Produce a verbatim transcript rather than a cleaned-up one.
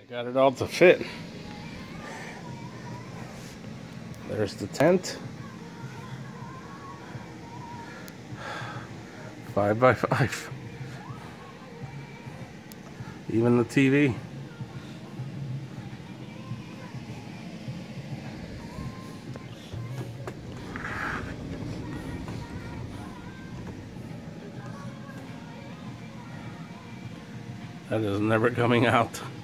Got it all to fit. There's the tent. Five by five. Even the T V. That is never coming out.